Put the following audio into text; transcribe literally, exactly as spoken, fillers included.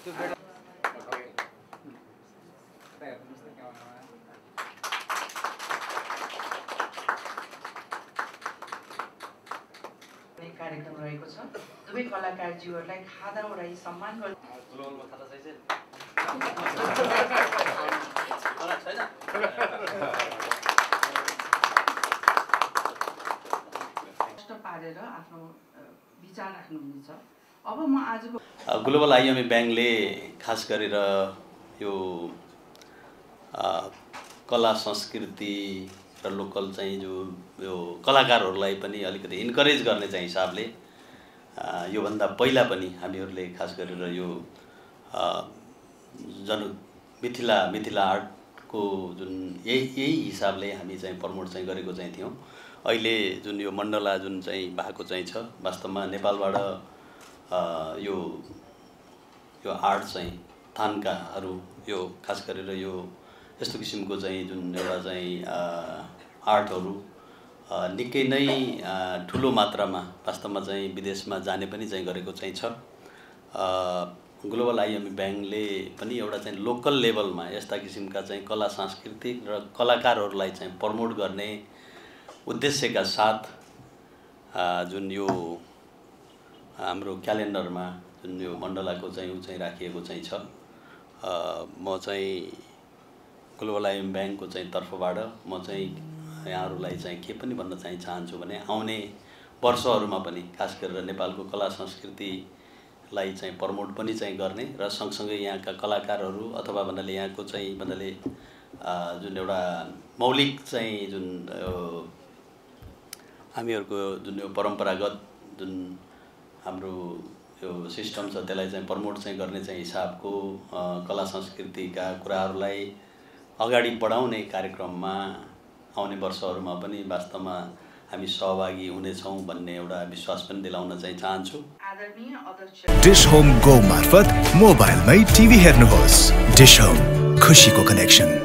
कार्यक्रम रहेको छ। दुवै कलाकारज्यूहरूलाई खादा उडाई सम्मान गर्नु पारेर आफ्नो विचार राख्नुहुनेछ। अब म आजको ग्लोबल आइएमई ब्याङ्कले खास गरेर यो कला संस्कृति र लोकल चाहिँ जो यो कलाकारहरूलाई पनि अलिकति इन्करेज गर्ने चाहिँ हिसाबले योभन्दा पहिला पनि हामीहरूले खास गरेर यो जन मिथिला मिथिला आर्टको जुन यही यही हिसाबले हामी चाहिँ प्रमोट चाहिँ गरेको चाहिँ थियौँ। अहिले जुन यो मण्डला जुन चाहिँ भएको चाहिँ छ, वास्तवमा नेपालबाट यो यो आर्ट चाहिँ थान्काहरू यो खास गरेर यो यस्तो किसिमको चाहिँ जुन एउटा चाहिँ आर्टहरू निकै नै ठुलो मात्रामा वास्तवमा चाहिँ विदेशमा जाने पनि चाहिँ गरेको चाहिँ छ। ग्लोबल आइएमई ब्याङ्कले पनि एउटा चाहिँ लोकल लेभलमा यस्ता किसिमका चाहिँ कला सांस्कृतिक र कलाकारहरूलाई चाहिँ प्रमोट गर्ने उद्देश्यका साथ जुन यो हाम्रो क्यालेन्डरमा जुन यो मण्डलाको चाहिँ उ चाहिँ राखिएको चाहिँ छ। म चाहिँ ग्लोबल आइएमई ब्याङ्कको चाहिँ तर्फबाट म चाहिँ यहाँहरूलाई चाहिँ के पनि भन्न चाहिँ चाहन्छु भने आउने वर्षहरूमा पनि खास गरेर नेपालको कला संस्कृतिलाई चाहिँ प्रमोट पनि चाहिँ गर्ने र सँगसँगै यहाँका कलाकारहरू अथवा भन्नाले यहाँको चाहिँ भन्नाले जुन एउटा मौलिक चाहिँ जुन हामीहरूको जुन यो परम्परागत जुन हाम्रो यो सिस्टम छ त्यसलाई चाहिँ प्रमोट चाहिँ गर्ने चाहिँ हिसाबको कला संस्कृतिका कुराहरूलाई अगाडि बढाउने कार्यक्रममा आउने वर्षहरूमा पनि वास्तवमा हामी सहभागी हुनेछौँ भन्ने एउटा विश्वास पनि दिलाउन चाहिँ चाहन्छु। आदरणीय अध्यक्ष डिश होम गो मार्फत मोबाइलमै टिभी हेर्नुहोस्। डिश होम, खुसीको कनेक्सन।